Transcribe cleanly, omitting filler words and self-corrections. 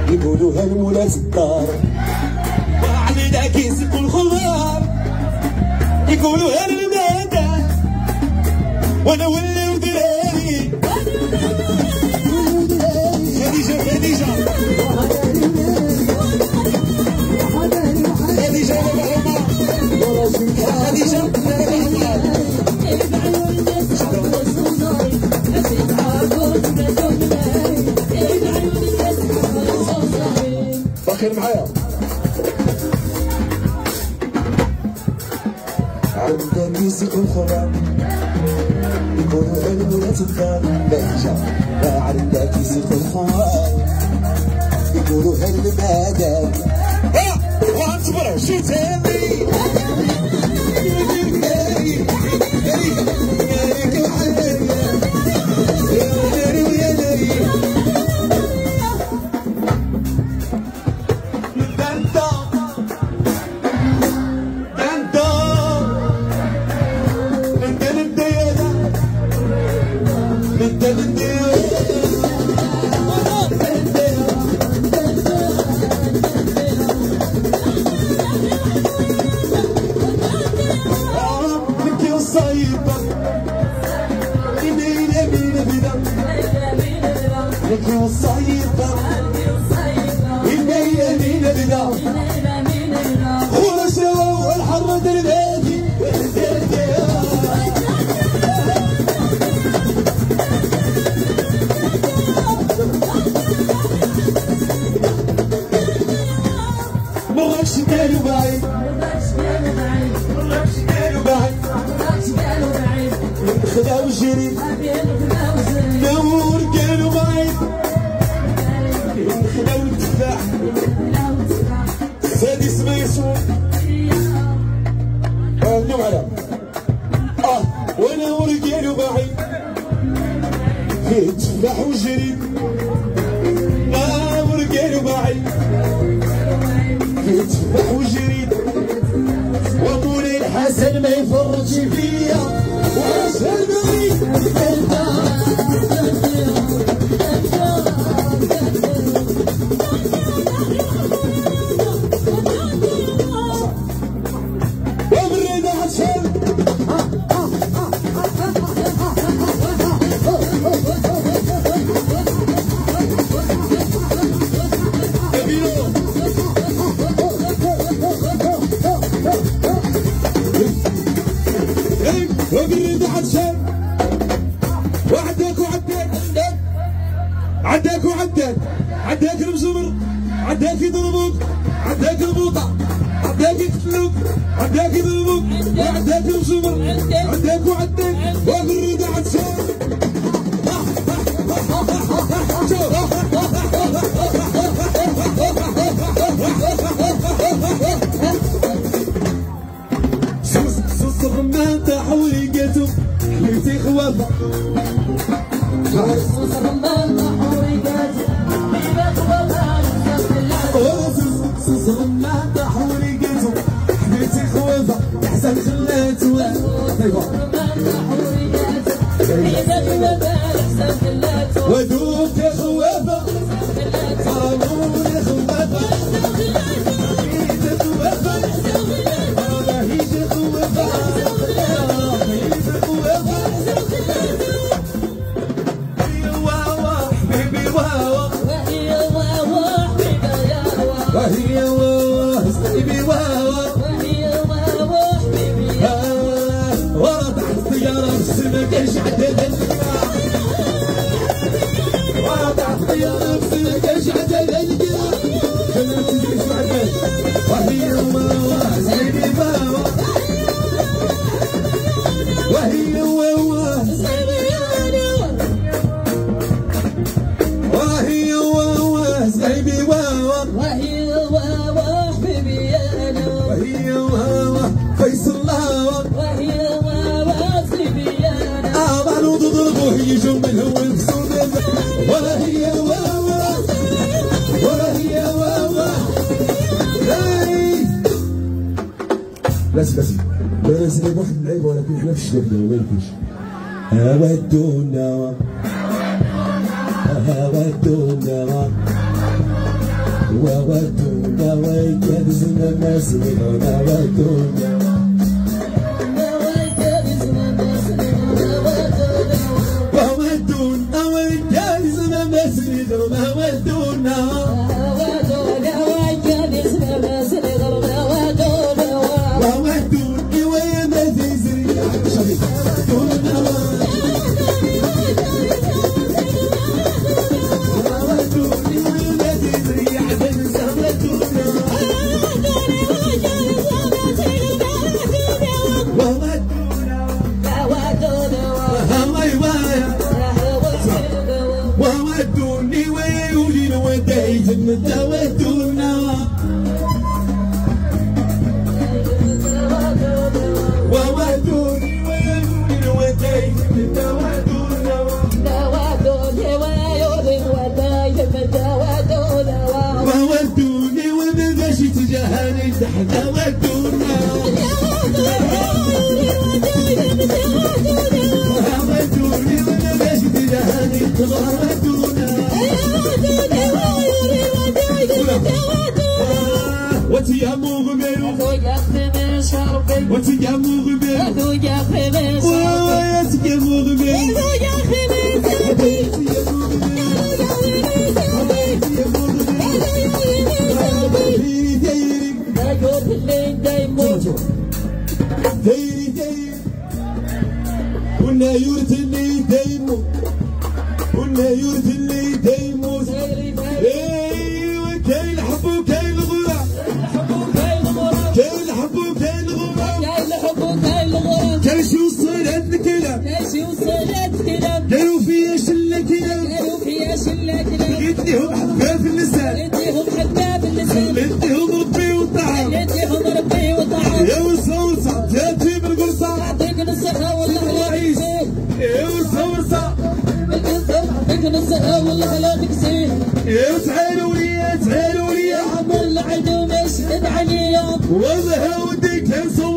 يقولوها المولات الدار وعلينا كيسبوا الخمار يقولوها للمادة وانا ولي ودراري خديجة خديجة خديجة خديجة فكر معايا عندنا ميوزك الخرام يقولوا المولات الدار باهجة ما عندنا ميوزك الخرام يقولوا المادة وانتبروا شو تاني خدا وجري نور كانوا بعيد خدا والتفاح سادس ما يسوى اليوم على ونور كانوا بعيد تفاح وجري نور كانوا بعيد تفاح وجري ومولاي الحسن ما يفرجش فيا عداك وعداك عداك المزمر عداك يضربوك عداك البوطة عداك يقتلوك عداك يضربوك وعداك المزمر عداك وعداك وبالريدة عدسان صوص الرمان تاع وريقاتو حليتي خوافة صوص الرمان تاع وريقاتو صوص الرمان تاع وريقاتو حليتي خوافة احسن خلاتو ودوك يا خوافة صارون يا خوافة وهي واوا حبيبي واوا ورا تحت الطيارة في السما كاش عدد ورا تحت الطيارة في السما كاش عدد خلينا تجري في عدد وهي واوا حبيبي واوا وهي واوا وهي واوا حبيبي واوا وهي وهو فيصل الله وهي وهو سيبيانا معلوض ضربوه يجوا من هو الفصول وهي وهو وهي وهو بس بس لي واحد اللعيبه ولكن احنا في الشباب ما يمكنش ودونا وودونا ويكذزنا مسلمنا ودونا وودونا ويكذزنا مسلمنا ودونا وودوني وما تزري دونا وودوني ويولين ودايز متى ودونا وودوني ويولين ودايز متى ودونا وودوني ومبقاش تجاهني تحت ودونا وودوني ومبقاش تجاهني ودونا وتيا مغمر وتيا مغمر ويا تيا مغمر ولا يرتلي دايمو ولا يرتلي دايمو ايوا كاين الحب وكاين الغرى كاين الحب وكاين الغرى كاين شي وصلات الكلام قالوا فيا شله كلام لقيت ليهم حباب اللسان لقيتهم ربي وطعام يا وصوصه جاتي بالقرصه الرئيس يا وصوصه والله خلاك زين يا تعالوا لي عمر العدو مشهد عليهم والله وديك